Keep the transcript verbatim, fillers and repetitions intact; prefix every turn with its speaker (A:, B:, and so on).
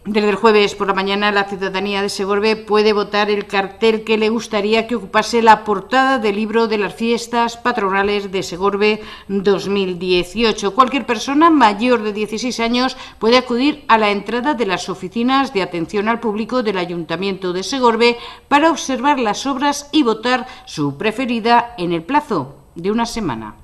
A: Desde el jueves por la mañana, la ciudadanía de Segorbe puede votar el cartel que le gustaría que ocupase la portada del libro de las fiestas patronales de Segorbe dos mil dieciocho. Cualquier persona mayor de dieciséis años puede acudir a la entrada de las oficinas de atención al público del Ayuntamiento de Segorbe para observar las obras y votar su preferida en el plazo de una semana.